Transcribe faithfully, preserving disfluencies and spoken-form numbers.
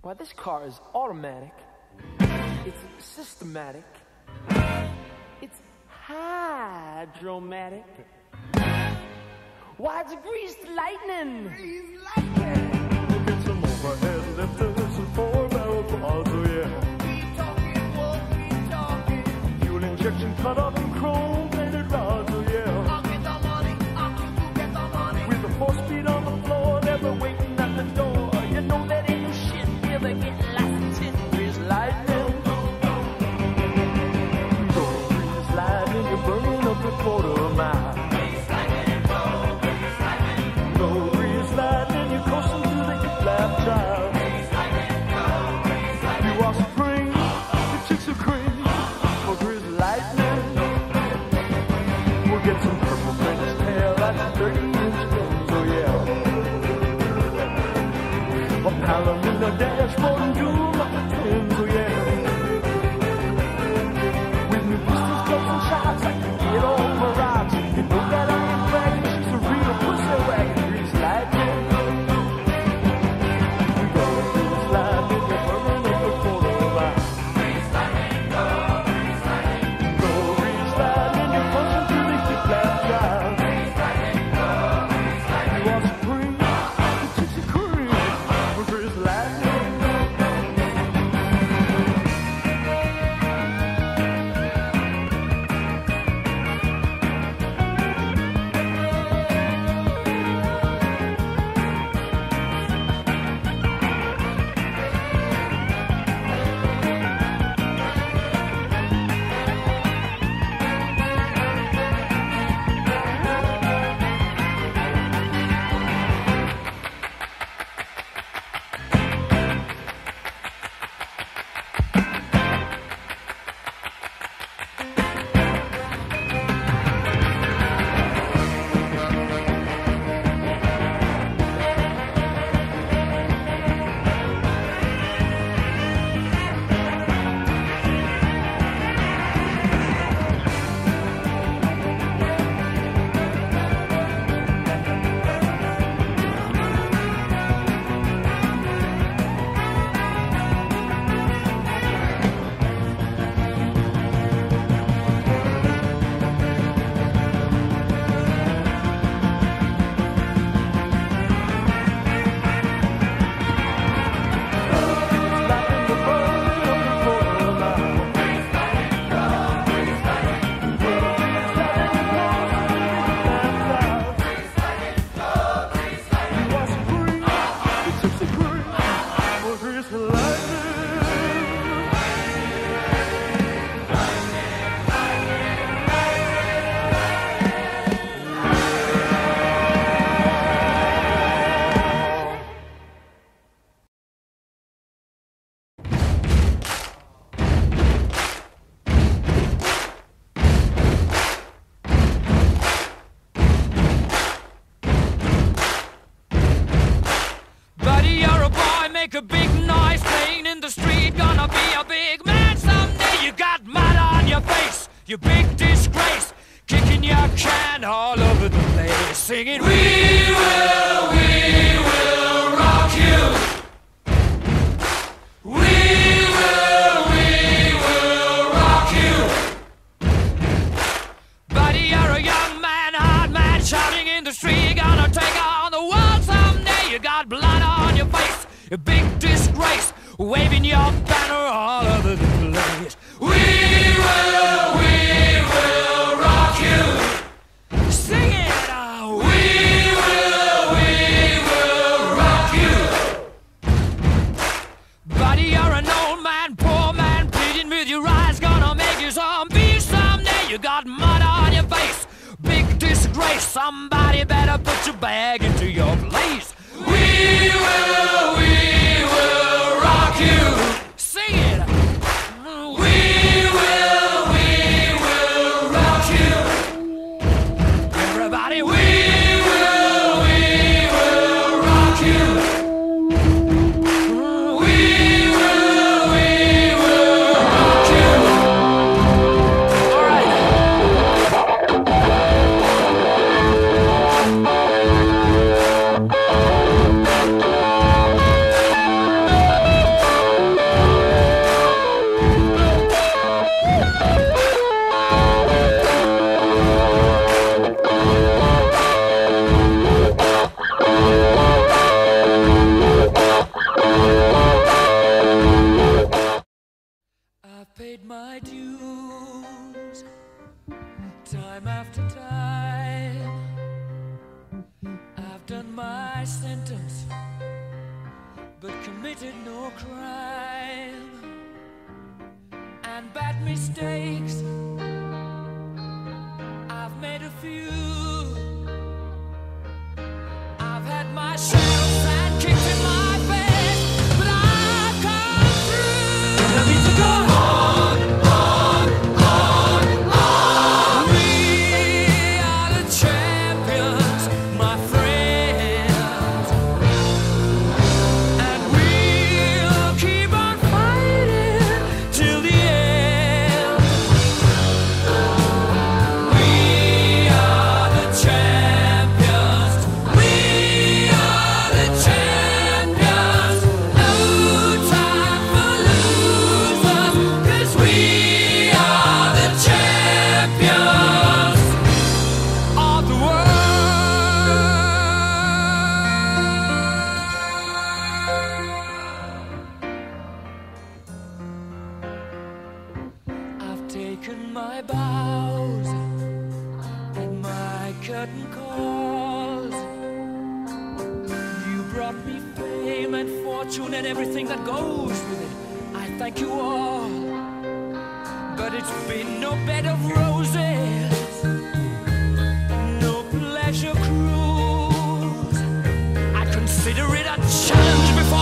Why, this car is automatic. It's systematic. It's hydromatic. Why, it's greased lightning. Greased lightning. Look at some overhead lifters and four-barrel quads, oh yeah. Keep talking, won't keep talking. Fuel injection cut off in chrome-plated rods, oh yeah. I'll get the money, I'll get the money. With the four-speed on the floor, never waiting at the door. You know that ain't no shit, never get lost in greased lightning. Go greased lightning, you're burning up a quarter mile. Greased lightning, go, greased lightning. Go greased lightning, you're coasting through the hip-lap drive. Greased lightning, go, greased lightning. You are supreme, the chicks are cream for greased lightning. We'll get some purple French tail, that's thirty-inch guns, oh yeah. A Palomino dashboard and doom up the twins, oh yeah. With new pistols, clubs, and shots, I can get all parades. You know that I ain't bragging, she's a real pussy wagon, greased lightning. We go greased lightning, you're burning up a quarter mile. Greased lightning, go, greased lightning. Go greased lightning, you're punching through the hip-lap drive. Greased lightning, go, greased lightning. You are supreme, the chicks are cream for greased lightning. Make a big noise playing in the street. Gonna be a big man someday. You got mud on your face, you big disgrace. Kicking your can all over the place, singing, we will, we will rock you. We will, we will rock you. Buddy, you're a young man, hard man, shouting in the street. Gonna take on the world someday. You got blood on your face, a big disgrace, waving your banner all over the place. We will, we will rock you. Sing it out. We will, we will rock you. Buddy, you're an old man, poor man, pleading with your eyes. Gonna make you zombie someday. You got mud on your face, big disgrace. Somebody better put your bag into your place. We will, we will rock you. Sing it. We will, we will rock you. Everybody, we will, we will rock you. We will, we will rock you. All right. committed no crime, and bad mistakes I've made a few. I've had my shadows and kicks in my face, but I've come through. Tell me to go on, on, on, on. We are the champions, my friends, and we'll keep on fighting till the end. We are the champions. We are the champions. No time for losers, 'cause we are the champions of the world. I've taken my bows and my curtain calls. You brought me fame and fortune and everything that goes with it. I thank you all, but it's been no bed of roses, no pleasure cruise. I consider it a challenge before